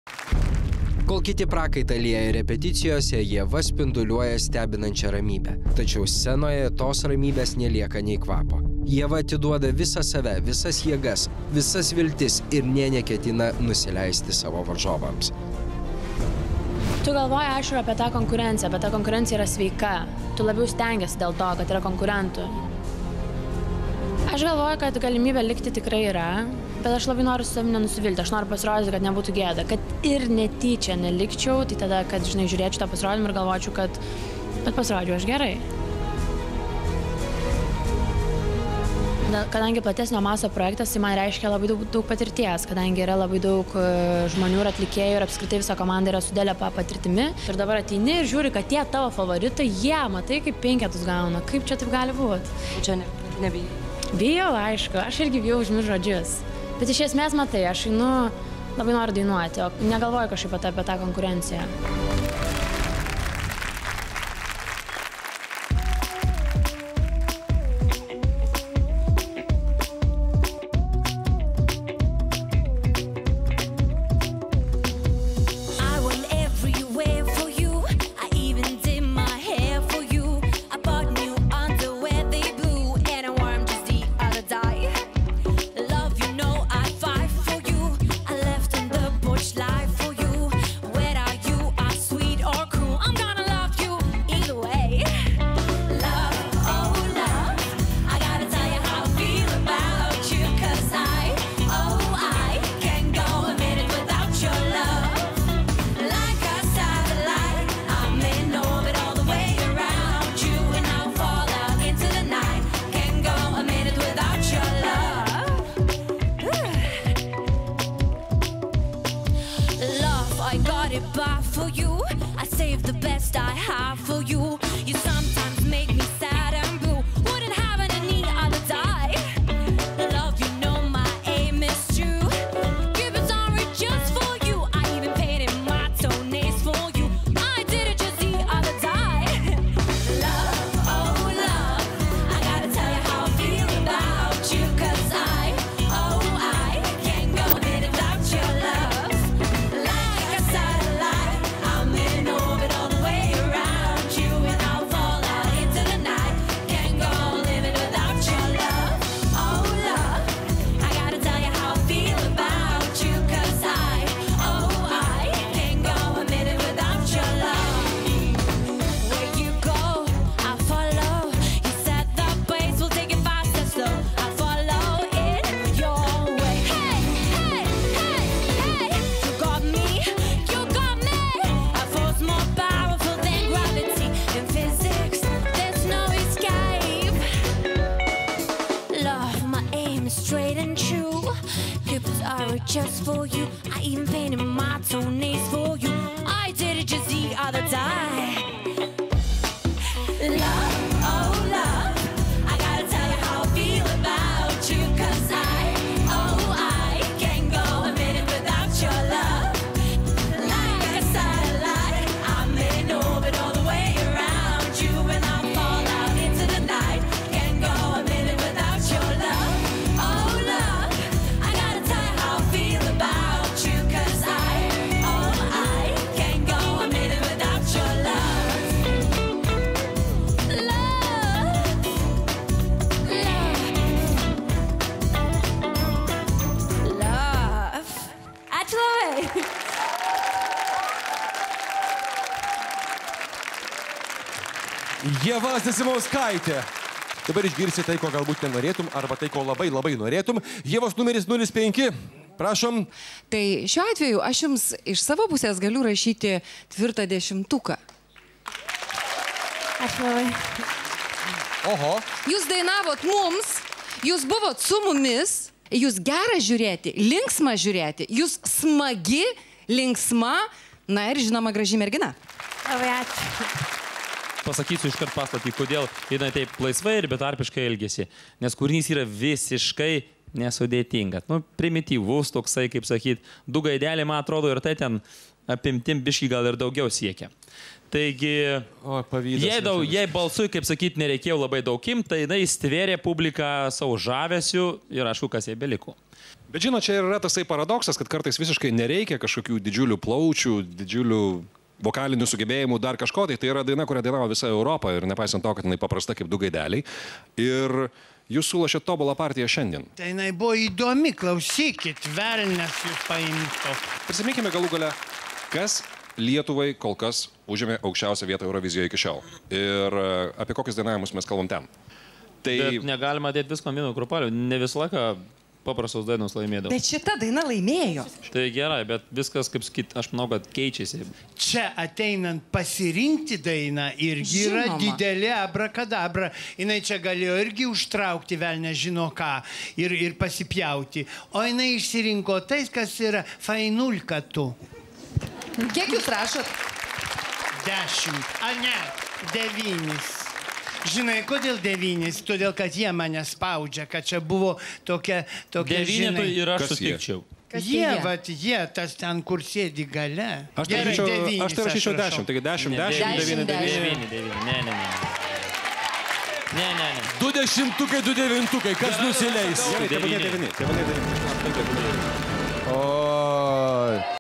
Kol kiti prakaitą lieja repeticijose, Ieva spinduliuoja stebinančią ramybę. Tačiau scenoje tos ramybės nelieka nei kvapo. Ieva atiduoda visą save, visas jėgas, visas viltis ir neketina nusileisti savo varžovams. Tu galvoji, aišku, apie tą konkurenciją, bet ta konkurencija yra sveika. Tu labiau stengiasi dėl to, kad yra konkurentų. Aš galvoju, kad galimybė likti tikrai yra, bet aš labai noriu su savimi nenusivilti. Aš noriu pasirodyti, kad nebūtų gėda. Kad ir netyčia nelikčiau, tai tada, kad, žinai, žiūrėčiau tą pasirodymą ir galvočiau, kad pasirodžiau aš gerai. Kadangi platesnio masto projektas, tai man reiškia labai daug patirties, kadangi yra labai daug žmonių ir atlikėjų ir apskritai visa komanda yra su didelė patirtimi. Ir dabar ateini ir žiūri, kad tie tavo favoritai, jie, matai, kaip 5 gauna. Kaip čia taip gali būti? Čia nebijai. Bijau, aišku, aš irgi bijau užmiršti žodžius. Bet iš esmės, matai, aš labai noriu dainuoti, o negalvoju kažkaip apie tą konkurenciją. Just for you, I even painted my toenails for you. I did it just the other day. Love, oh love, I gotta tell you how I feel about you, 'cause I can't go a minute without your love. Like a satellite, I'm in orbit all the way around you, and I'll fall out into the night. Can't go a minute without your love. Oh love, I gotta tell you how I feel about you, 'cause I can't go a minute without your love. Love. Ačiū labai. Ieva Zasimauskaitė. Dabar išgirsi tai, ko galbūt nenorėtum, arba tai, ko labai norėtum. Ievos numeris 05. Prašom. Tai šiuo atveju aš jums iš savo pusės galiu rašyti tvirtą 10. Ačiū labai. Oho. Jūs dainavot mums, jūs buvot su mumis, jūs gera žiūrėti, linksma žiūrėti, jūs smagi, linksma, na ir žinoma graži mergina. Labai ačiū. Pasakysiu iškart paslaptį, kodėl jinai taip laisvai ir betarpiškai elgėsi. Nes kūrinys yra visiškai nesudėtingas. Nu, primityvus toksai, kaip sakyt, du gaideliai, man atrodo, ir tai ten apimtim biškį gal ir daugiau siekia. Taigi, O, pavydas. jei balsui, kaip sakyt, nereikėjo labai daug imti, tai jinai stvėrė publiką savo žavesiu ir aišku, kas jai beliko. Bet žinot, čia yra tasai paradoksas, kad kartais visiškai nereikia kažkokių didžiulių plaučių, didžiulių vokalinių sugebėjimų, dar kažko. Tai yra daina, kurią dainavo visa Europa ir nepaisant to, kad jinai paprasta kaip du gaideliai. Ir jūs sulošėt tobulą partiją šiandien. Tai jinai buvo įdomi, klausykit, velnes jūs paimto. Prisiminkime galų gale, kas Lietuvai kol kas užėmė aukščiausią vietą Eurovizijoje iki šiol. Ir apie kokius dainavimus mes kalbam ten. Tai Bet negalima dėti visko ant vieno krupalio, ne visą laiką paprastos dainos laimėdavo. Bet šita daina laimėjo. Tai gerai, bet viskas, kaip sakyt, aš manau, kad keičiasi. Čia ateinant pasirinkti dainą irgi yra Žinoma. didelė abrakadabra. Jinai čia galėjo irgi užtraukti velnę žino ką ir pasipjauti. O jinai išsirinko tais, kas yra fainulka tu. Kiek jūs rašot? 10. A ne, 9. Žinai, kodėl 9? Todėl, kad jie mane spaudžia, kad čia buvo tokia Devynetų žinai. ir aš Kas jie? sutikčiau. Kas Jie, tai jie? vat, jie, tas ten, kur sėdi gale. aš tai rašyčiau 10. Taigi 10, 10, 9, 9. 9. Ne. 2 dešimtukai, 2 devintukai, kas nusileis? Gerai, tebūnie 9. O,